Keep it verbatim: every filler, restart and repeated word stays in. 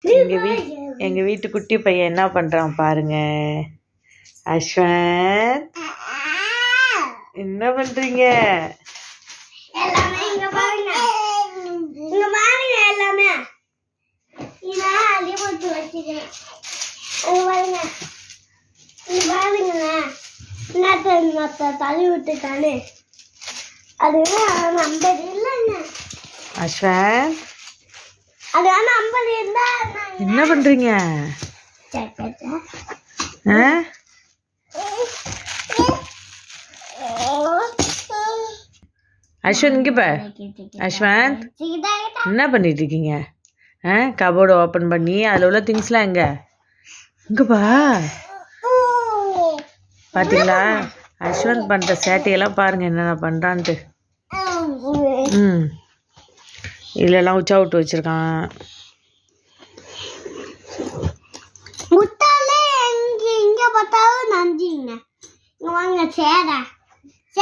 எங்க வீ எங்க வீட்டு குட்டி பையன் என்ன பண்றான் பாருங்க. அஸ்வந்த் என்ன பண்றீங்க? எல்லாமே இங்க பாருங்க, இங்க பாருங்க எல்லாமே. இத அள்ளி போட்டு வச்சிருக்கேன். அங்க பாருங்க, இங்க பாருங்க. நேத்து மத்த தள்ளி விட்டுட்டானே, அது நம்பர் இல்லைங்க. அஸ்வந்த் அது நம்பர் இருந்தா என்ன பண்றீங்க? ஆ அஸ்வந்த் இங்க பா. அஸ்வந்த் என்ன பண்ணிட்டு இருக்கீங்க? ஆ கபோர்டு ஓப்பன் பண்ணி அதில் உள்ள திங்ஸ்லாம் எங்க இங்க பா. பாத்தீங்களா அஸ்வந்த் பண்ற சேட்டையெல்லாம் பாருங்க என்னென்ன பண்றான்ட்டு. ம் இதுலலாம் உச்சா விட்டு வச்சிருக்கான். முட்டாளே எங்க இங்க பார்த்தாலும் நஞ்சிங்க. இங்க வாங்க சேர